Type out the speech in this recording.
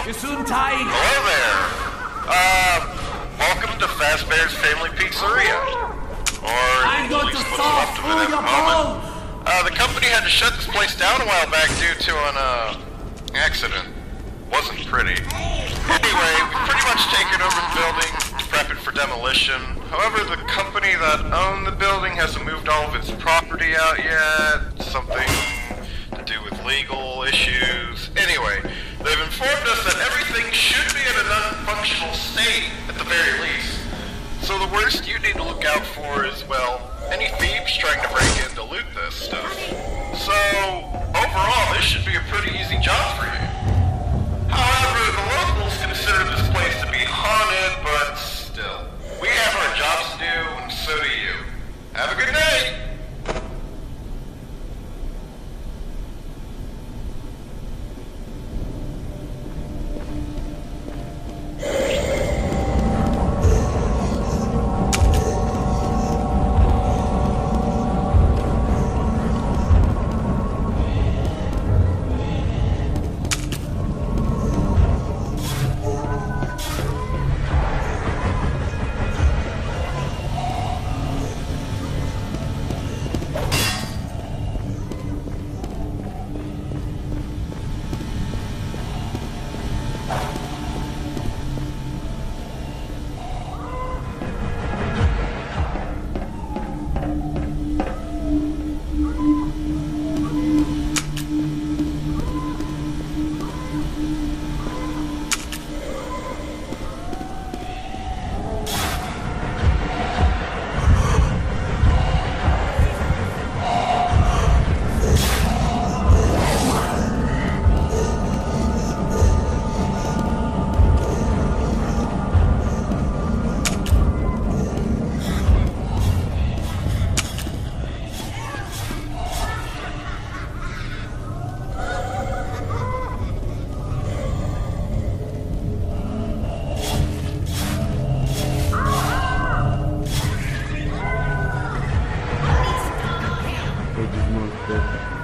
Gesundheit! Hello there! Welcome to Fazbear's Family Pizzeria. Or I'm going at least to what's solve left of all it at your the moment. problems! The company had to shut this place down a while back due to an, accident. Wasn't pretty. Anyway, we've pretty much taken over the building, prep it for demolition. However, the company that owned the building hasn't moved all of its property out yet. Something to do with legal issues. Anyway, they've informed us that everything should be in a non-functional state, at the very least. So the worst you need to look out for is, well, any thieves trying to break in to loot this stuff. So, overall, this should be a pretty easy job for you. However, the locals consider this place to be haunted, but still. We have our jobs to do, and so do you. Have a good day! Todos mortos.